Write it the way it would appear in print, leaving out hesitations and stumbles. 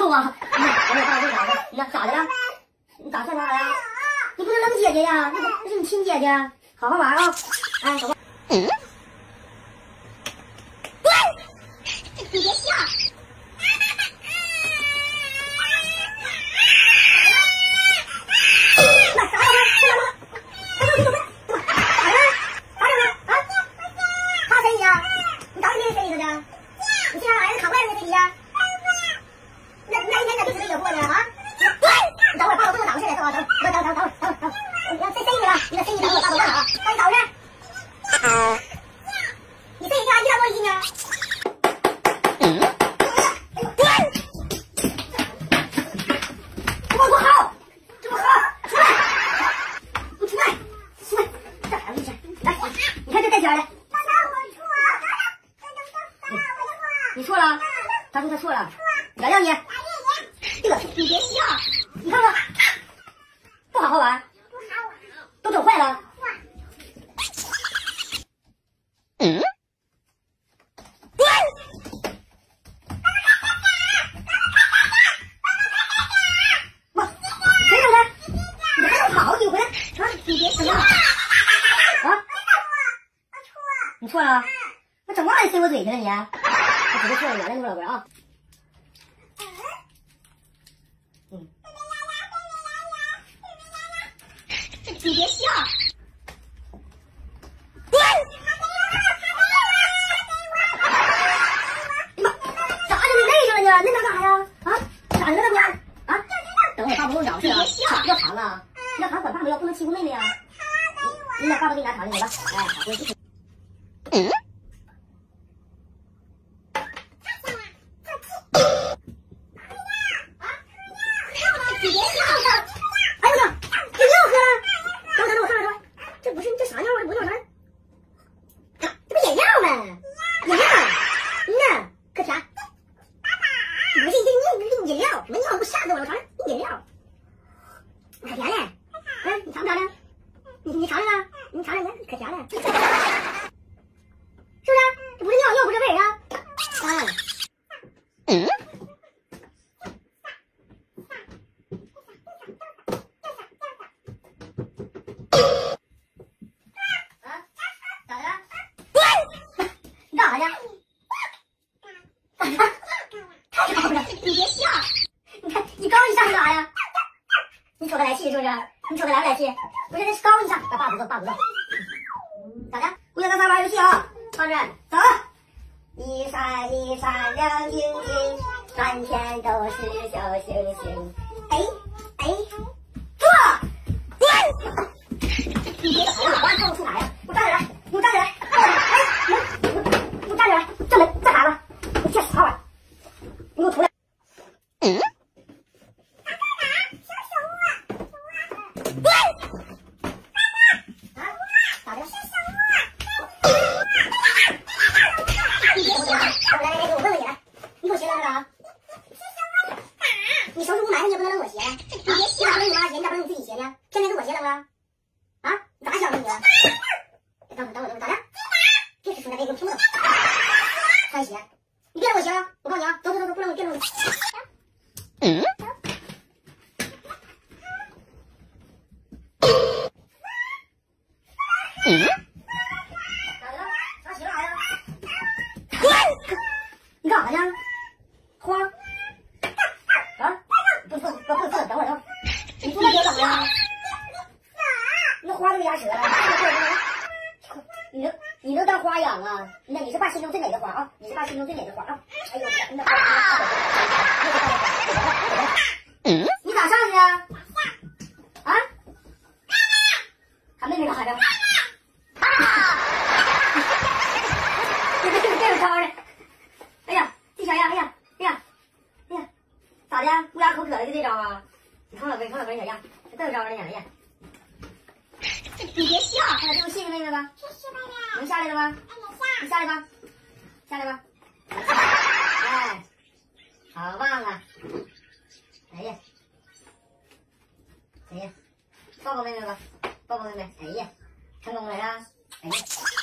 揍啊！我也爸为啥呢？你看咋的了？你咋算啥呀？你不能扔姐姐呀，那是你亲姐姐，好好玩啊！哎，走吧。你别笑。你错了，他说他错了，原谅你。这个你别笑，你看看，不好好玩，都整坏了。哇，谁整的？你还能跑？你回来啊！你别笑啊！你错了，那整忘了塞我嘴去了你。我知道错了，原谅你老哥啊。你别笑。妈，咋的？你累着了呢？累那干啥呀？啊？咋的了那不？啊？等会爸爸给我找去啊。要糖啊？要糖管爸爸要，不能欺负妹妹呀。你俩爸爸给你拿糖去，走吧。哎，好，我去。你别笑了！哎呦我操，这尿喝了！等我看看，这不是这啥尿啊？这不尿啥？这不饮料吗？饮料，呐，可甜。不是这饮料，什么尿不吓死我了？我尝尝饮料，可甜嘞！嗯，你尝不尝尝？你尝尝啊！你尝尝看，可甜了，是不是？这不是尿，尿不是味儿啊！干啥呀？太高了！你别笑！你看你高一下是干啥呀？你瞅他来气是不是？你瞅他来不来气？不是，那是高一下。爸不走。咋的？姑娘咱仨玩游戏啊！放这走。一闪一闪亮晶晶，满天都是小星星。哎，坐！滚！你别走了，我看我出啥呀？我站起来，你给我站起来！这门干啥了？你这啥玩意儿？你给我出来！咋的？来，给我问问你来，你给我鞋扔啥？你收拾雾霾，你也不能扔我鞋呀！你别笑，你妈鞋，你咋不扔你自己鞋呢？天天给我鞋扔了？啊？你咋想的你？等我，咋的？别使出来，别给我听不懂。穿鞋，你别扔我鞋啊！我告诉你啊，走，不让我别扔我鞋。咋的了？啥鞋干啥呀？滚！你干啥呢？花？啊？不，等会儿。你坐那边怎么了？那花都给压折了。你能当花养啊？那你是爸心中最美的花啊！你是爸心中最美的花啊！哎呦，真的。你咋上去啊？啊？喊妹妹干啥呀？这有招的。哎呀，地小样，哎呀，咋的？乌鸦口渴了就这招啊？你看老哥小样，这有招的呢，哎呀。你别笑，快点给我谢谢妹妹吧。谢谢妹妹。能下来了吗？你下来吧。哎，好棒啊！哎呀，抱抱妹妹吧，抱抱妹妹。哎呀，成功了呀！哎呀。